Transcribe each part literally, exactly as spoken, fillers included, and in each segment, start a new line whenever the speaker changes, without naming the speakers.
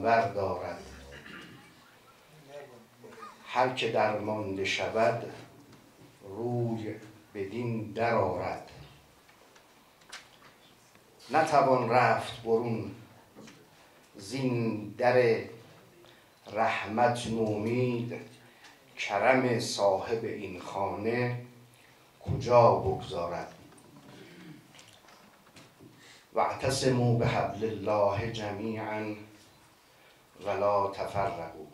انور دارد. هر که درمانده شود روی بدین در آرد. نتوان رفت برون زین در رحمت نومید، کرم صاحب این خانه کجا بگذارد. واعتصموا بحبل الله جمیعا ولا تفرقوا.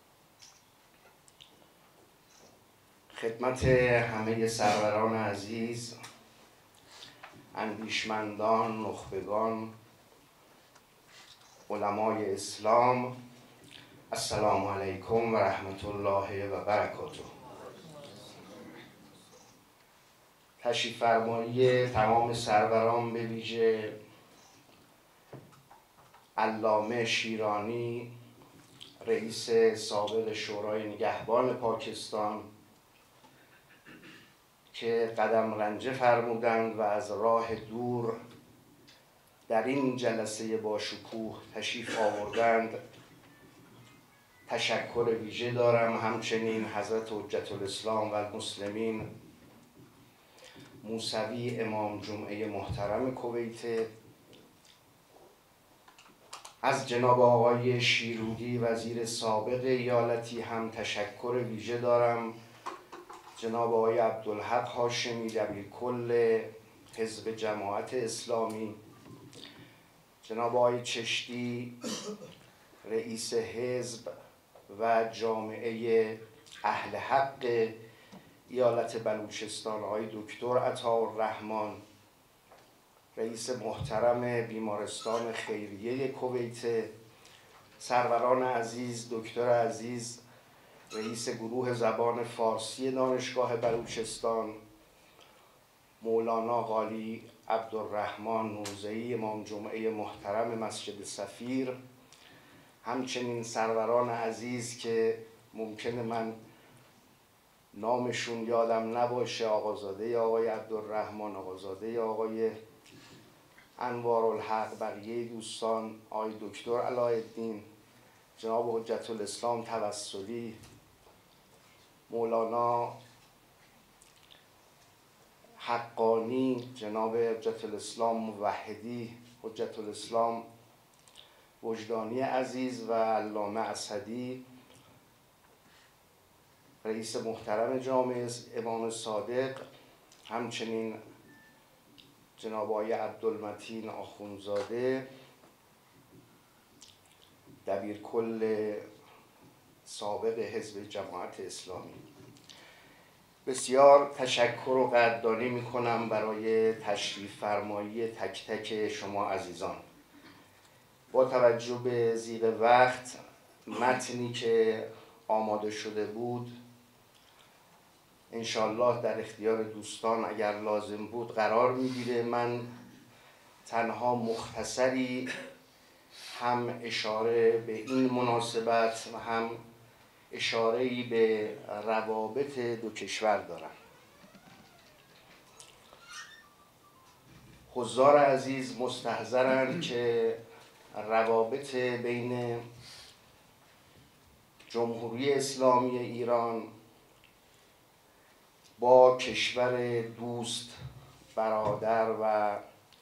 خدمت همه سروران عزیز، اندیشمندان، نخبگان، علمای اسلام، السلام علیکم و رحمت الله و برکاته. تشریف فرمایی تمام سروران، به ویژه علامه شیرانی، رئیس سابق شورای نگهبان پاکستان، که قدم رنجه فرمودند و از راه دور در این جلسه با شکوه تشریف آوردند، تشکر ویژه دارم. همچنین حضرت حجت الاسلام و المسلمین موسوی امام جمعه محترم کویت، از جناب آقای شیرودی وزیر سابق ایالتی هم تشکر ویژه دارم. جناب آقای عبدالحق هاشمی دبیرکل حزب جماعت اسلامی، جناب آقای چشتی رئیس حزب و جامعه اهل حق ایالت بلوچستان، آقای دکتر عطاالرحمن رئیس محترم بیمارستان خیریه کویت، سروران عزیز، دکتر عزیز رئیس گروه زبان فارسی دانشگاه بلوچستان، مولانا قالی عبدالرحمن نوزهی امام جمعه محترم مسجد سفیر، همچنین سروران عزیز که ممکنه من نامشون یادم نباشه، آقازاده آقای عبدالرحمن، آقازاده آقای انوارالحق، بقیه دوستان، آقای دکتر علایالدین، جناب حجت الاسلام توسلی، مولانا حقانی، جناب حجت الاسلام موحدی، حجت الاسلام وجدانی عزیز و علامه اسدی، رئیس محترم جامعه امام صادق، همچنین جناب آقای عبدالمتین آخوندزاده دبیرکل سابق حزب جماعت اسلامی. بسیار تشکر و قدردانی می کنم برای تشریف فرمایی تک تک شما عزیزان. با توجه به ضیق وقت، متنی که آماده شده بود انشالله در اختیار دوستان اگر لازم بود قرار میگیره. من تنها مختصری هم اشاره به این مناسبت و هم اشاره‌ای به روابط دو کشور دارم. حضار عزیز مستحضرند که روابط بین جمهوری اسلامی ایران با کشور دوست، برادر و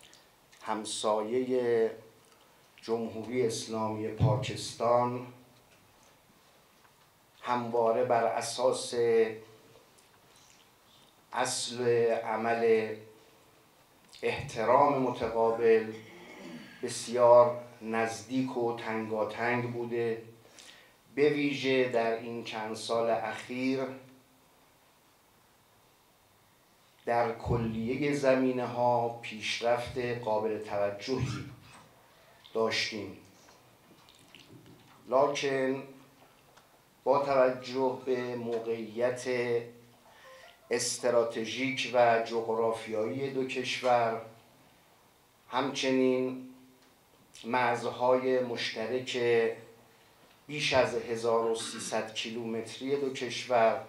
همسایه جمهوری اسلامی پاکستان همواره بر اساس اصل عمل احترام متقابل بسیار نزدیک و تنگاتنگ بوده. به ویژه در این چند سال اخیر در کلیه زمینه ها پیشرفت قابل توجهی داشتیم، لکن با توجه به موقعیت استراتژیک و جغرافیایی دو کشور، همچنین مرزهای مشترک بیش از هزار و سیصد کیلومتری دو کشور،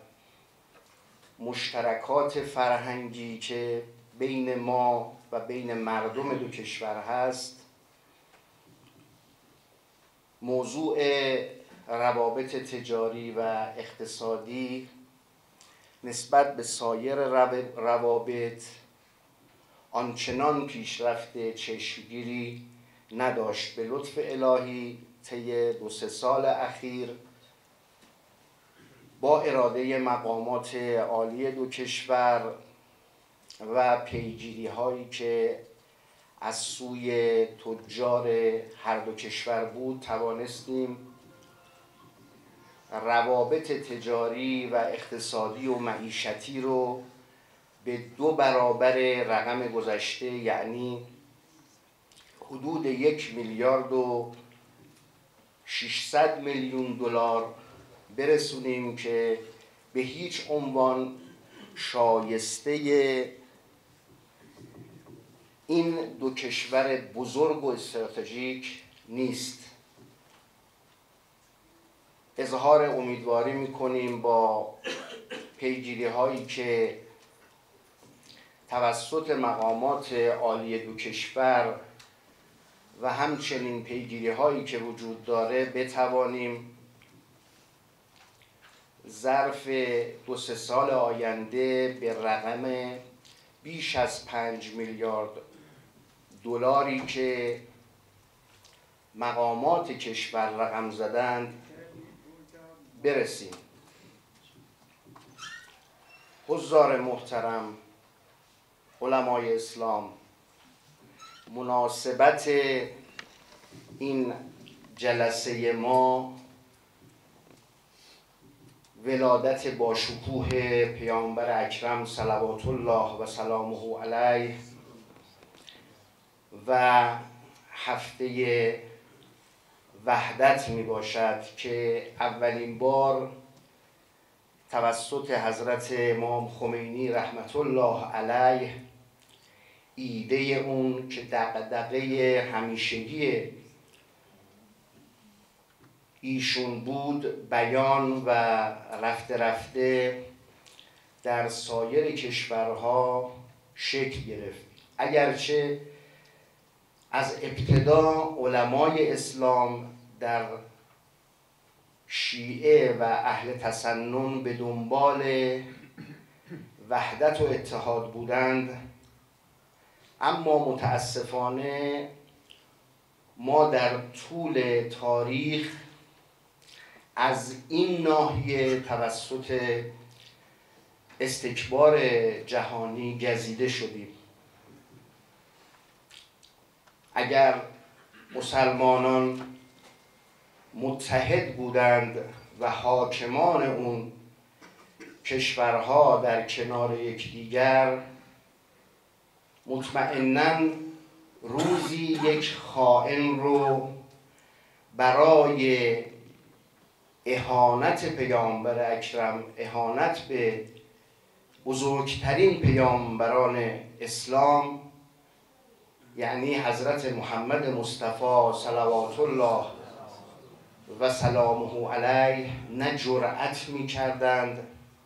مشترکات فرهنگی که بین ما و بین مردم دو کشور هست، موضوع روابط تجاری و اقتصادی نسبت به سایر روابط آنچنان پیشرفت چشمگیری نداشت. به لطف الهی طی دو سه سال اخیر با اراده مقامات عالی دو کشور و پیگیری هایی که از سوی تجار هر دو کشور بود توانستیم روابط تجاری و اقتصادی و معیشتی رو به دو برابر رقم گذشته، یعنی حدود یک میلیارد و ششصد میلیون دلار برسونیم که به هیچ عنوان شایسته این دو کشور بزرگ و استراتژیک نیست. اظهار امیدواری می‌کنیم با پیگیری هایی که توسط مقامات عالی دو کشور و همچنین پیگیری هایی که وجود داره بتوانیم ظرف دو سه سال آینده به رقم بیش از پنج میلیارد دلاری که مقامات کشور رقم زدند برسیم. حضار محترم، علمای اسلام، مناسبت این جلسه ما ولادت با شکوه پیامبر اکرم صلوات الله و سلامه علیه و هفته وحدت می باشد که اولین بار توسط حضرت امام خمینی رحمت الله علیه ایده اون که دغدغه همیشگی ایشون بود بیان و رفته رفته در سایر کشورها شکل گرفت. اگرچه از ابتدا علمای اسلام در شیعه و اهل تسنن به دنبال وحدت و اتحاد بودند، اما متاسفانه ما در طول تاریخ از این ناحیه توسط استکبار جهانی گزیده شدیم. اگر مسلمانان متحد بودند و حاکمان اون کشورها در کنار یکدیگر، مطمئناً روزی یک خائن رو برای اهانت پیامبر اکرم، اهانت به بزرگترین پیامبران اسلام یعنی حضرت محمد مصطفی صلوات الله و سلامه علیه نه جرأت می کردند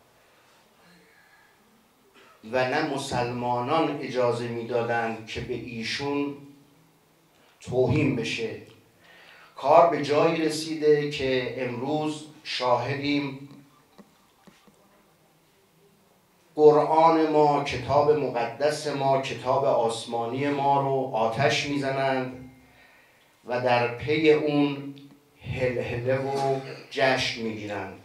و نه مسلمانان اجازه می دادند که به ایشون توهین بشه. کار به جایی رسیده که امروز شاهدیم قرآن ما، کتاب مقدس ما، کتاب آسمانی ما رو آتش میزنند و در پی اون هلهله و جشن میگیرند.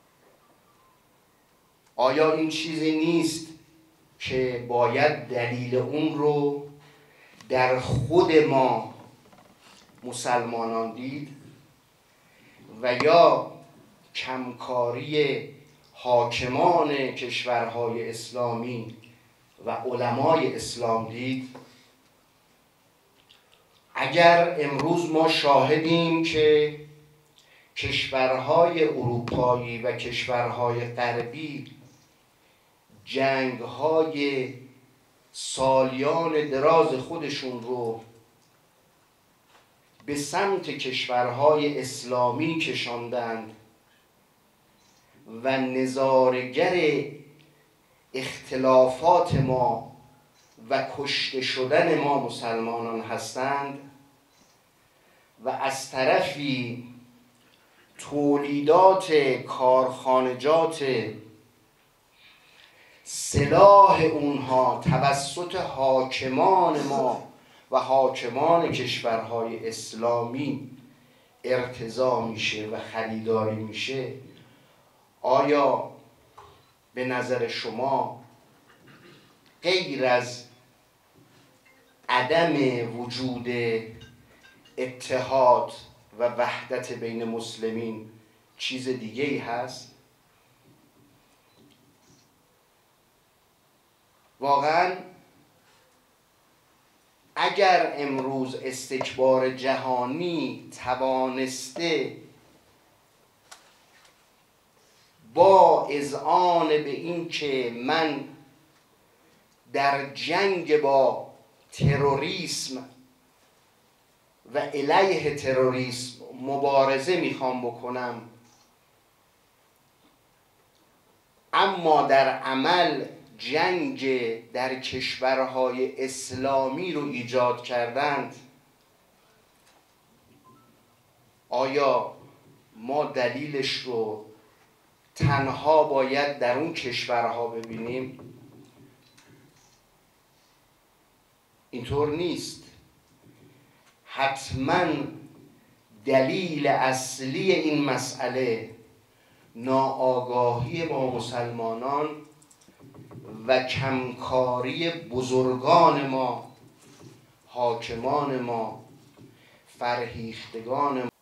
آیا این چیزی نیست که باید دلیل اون رو در خود ما مسلمانان دید و یا کمکاری حاکمان کشورهای اسلامی و علمای اسلام دید؟ اگر امروز ما شاهدیم که کشورهای اروپایی و کشورهای غربی جنگهای سالیان دراز خودشون رو به سمت کشورهای اسلامی کشاندند و نظارگر اختلافات ما و کشته شدن ما مسلمانان هستند و از طرفی تولیدات کارخانجات سلاح اونها توسط حاکمان ما و حاکمان کشورهای اسلامی ارتضا میشه و خریداری میشه، آیا به نظر شما غیر از عدم وجود اتحاد و وحدت بین مسلمین چیز دیگه ای هست؟ واقعا اگر امروز استکبار جهانی توانسته با اذعان به این که من در جنگ با تروریسم و علیه تروریسم مبارزه میخوام بکنم، اما در عمل جنگ در کشورهای اسلامی رو ایجاد کردند، آیا ما دلیلش رو تنها باید در اون کشورها ببینیم؟ اینطور نیست. حتما دلیل اصلی این مسئله ناآگاهی ما مسلمانان و کمکاری بزرگان ما، حاکمان ما، فرهیختگان ما